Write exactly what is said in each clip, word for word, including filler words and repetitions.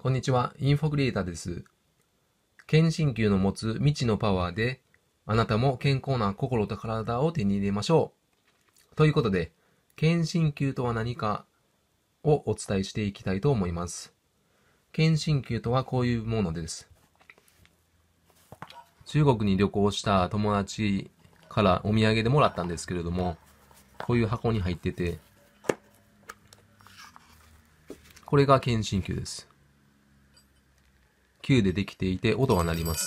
こんにちは、インフォクリエイターです。検診球の持つ未知のパワーで、あなたも健康な心と体を手に入れましょう。ということで、検診球とは何かをお伝えしていきたいと思います。検診球とはこういうものです。中国に旅行した友達からお土産でもらったんですけれども、こういう箱に入ってて、これが検診球です。球でできていて音が鳴ります。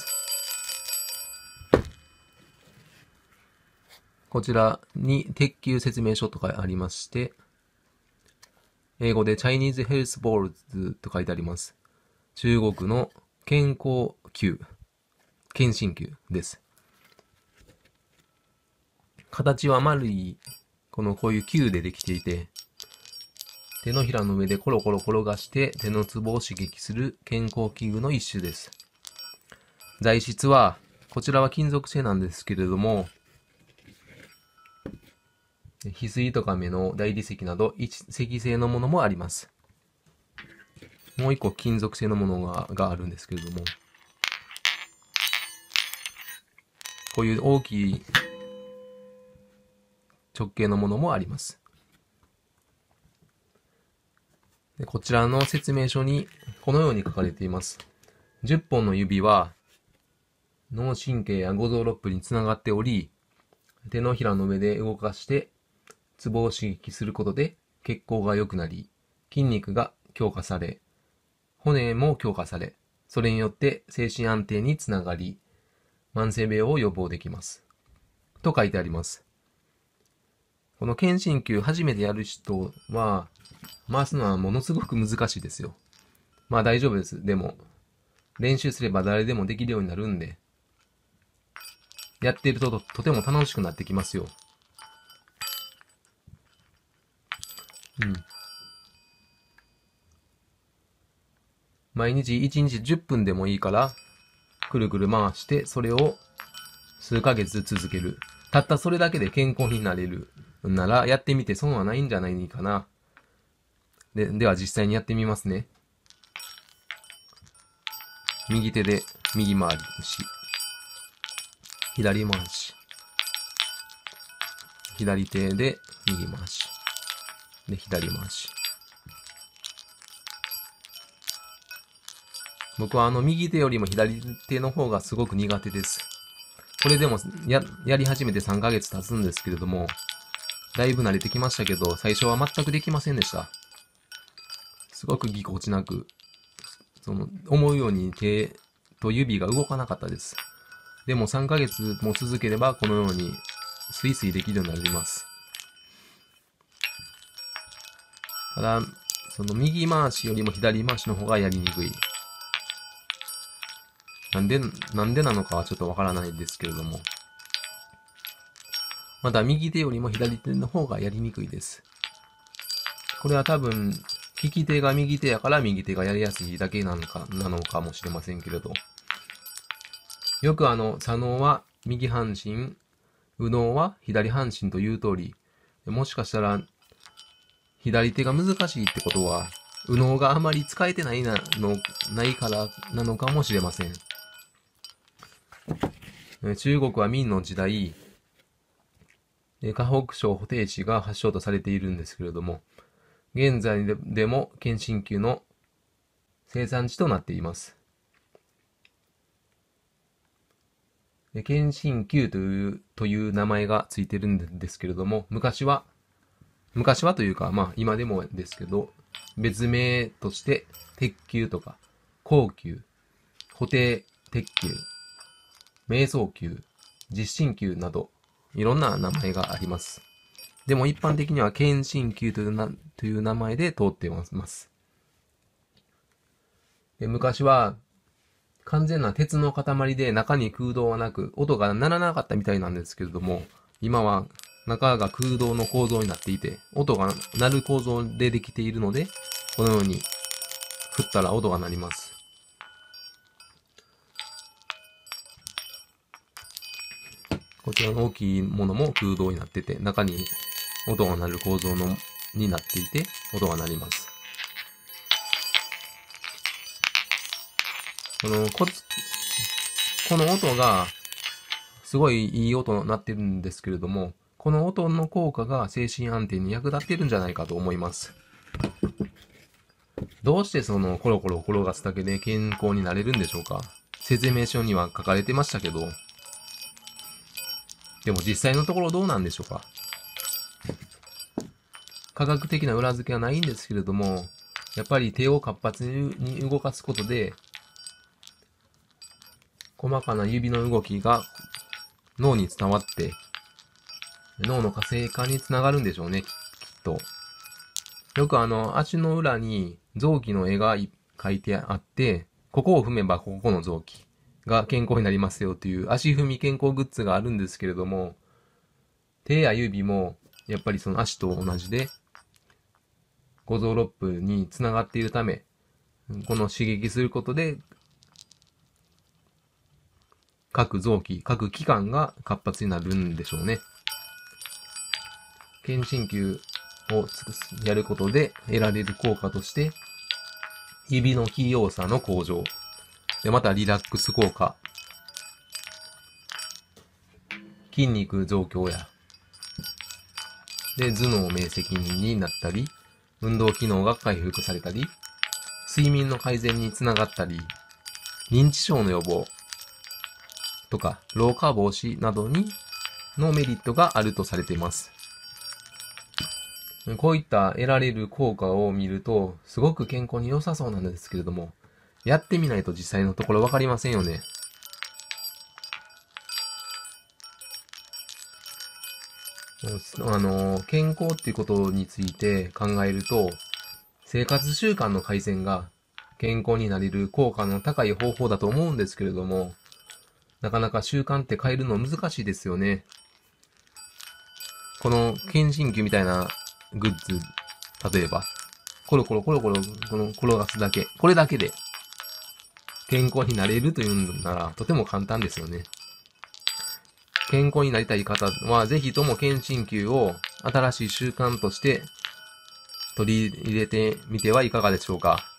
こちらに鉄球説明書とかありまして、英語で Chinese Health Balls と書いてあります。中国の健康球、検診球です。形は丸い、このこういう球でできていて、手のひらの上でコロコロ転がして手のツボを刺激する健康器具の一種です。材質は、こちらは金属製なんですけれども、翡翠とか目の大理石など一石製のものもあります。もう一個金属製のものが、があるんですけれども、こういう大きい直径のものもあります。でこちらの説明書にこのように書かれています。じゅっぽんの指は脳神経や五臓六腑につながっており、手のひらの上で動かしてツボを刺激することで血行が良くなり、筋肉が強化され、骨も強化され、それによって精神安定につながり、慢性病を予防できます。と書いてあります。この検診球初めてやる人は、回すのはものすごく難しいですよ。まあ大丈夫です。でも、練習すれば誰でもできるようになるんで、やっているとと、とても楽しくなってきますよ。うん。毎日いちにちじゅっぷんでもいいから、くるくる回して、それを数ヶ月続ける。たったそれだけで健康になれるなら、やってみて損はないんじゃないかな。で、では実際にやってみますね。右手で右回りし、左回し、左手で右回し、で、左回し。僕はあの右手よりも左手の方がすごく苦手です。これでもや、やり始めてさんかげつ経つんですけれども、だいぶ慣れてきましたけど、最初は全くできませんでした。すごくぎこちなく、その、思うように手と指が動かなかったです。でもさんかげつも続ければ、このように、スイスイできるようになります。ただ、その右回しよりも左回しの方がやりにくい。なんで、なんでなのかはちょっとわからないですけれども。また右手よりも左手の方がやりにくいです。これは多分、利き手が右手やから右手がやりやすいだけなのか、なのかもしれませんけれど。よくあの、左脳は右半身、右脳は左半身という通り、もしかしたら、左手が難しいってことは、右脳があまり使えてないなの、ないからなのかもしれません。中国は明の時代、河北省保定市が発祥とされているんですけれども、現在でも検診球の生産地となっています。検診球という、という名前がついてるんですけれども、昔は、昔はというか、まあ今でもですけど、別名として鉄球とか、鋼球、補定鉄球、瞑想球、実心球など、いろんな名前があります。でも一般的には検診球というなという名前で通っています。で昔は完全な鉄の塊で中に空洞はなく音が鳴らなかったみたいなんですけれども、今は中が空洞の構造になっていて、音が鳴る構造でできているので、このように振ったら音が鳴ります。こちらの大きいものも空洞になってて、中に音が鳴る構造のになっていて、音が鳴ります。 このコツ、この音が、すごいいい音になってるんですけれども、この音の効果が精神安定に役立ってるんじゃないかと思います。どうしてそのコロコロ転がすだけで健康になれるんでしょうか？説明書には書かれてましたけど、でも実際のところどうなんでしょうか？科学的な裏付けはないんですけれども、やっぱり手を活発に動かすことで、細かな指の動きが脳に伝わって、脳の活性化につながるんでしょうね、きっと。よくあの、足の裏に臓器の絵が描いてあって、ここを踏めばここの臓器が健康になりますよという足踏み健康グッズがあるんですけれども、手や指もやっぱりその足と同じで、五臓六腑につながっているため、この刺激することで、各臓器、各器官が活発になるんでしょうね。検診球をやることで得られる効果として、指の器用さの向上。で、またリラックス効果。筋肉増強や。で、頭脳明晰になったり、運動機能が回復されたり、睡眠の改善につながったり、認知症の予防とか、老化防止などにのメリットがあるとされています。こういった得られる効果を見ると、すごく健康に良さそうなんですけれども、やってみないと実際のところわかりませんよね。あの、健康っていうことについて考えると、生活習慣の改善が健康になれる効果の高い方法だと思うんですけれども、なかなか習慣って変えるの難しいですよね。この検診球みたいなグッズ、例えば、コロコロコロコロこの転がすだけ、これだけで健康になれるというならとても簡単ですよね。健康になりたい方はぜひとも検診球を新しい習慣として取り入れてみてはいかがでしょうか。